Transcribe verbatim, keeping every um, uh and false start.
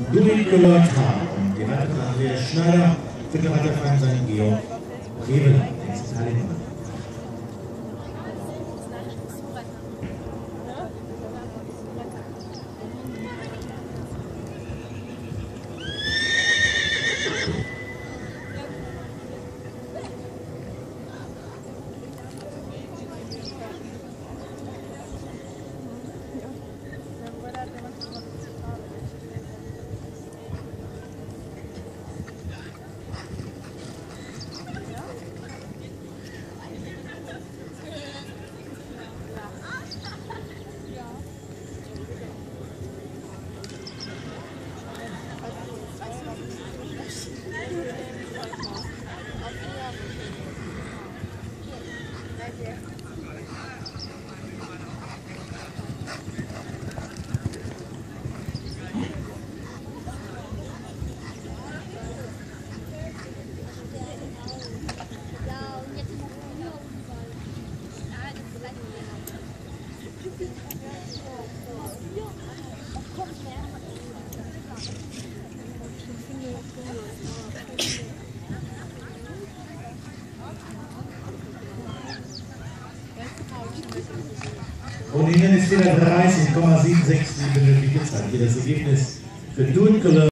Duitgelot haben. Und die Reiter von Andreas Schneider für den Reiterverein Sankt Georg Reveland. Nächste Teilnehmer. Und Ihnen ist wieder dreißig Komma siebenundsechzig benötigte Zeit. Hier das Ergebnis für Duitgelot.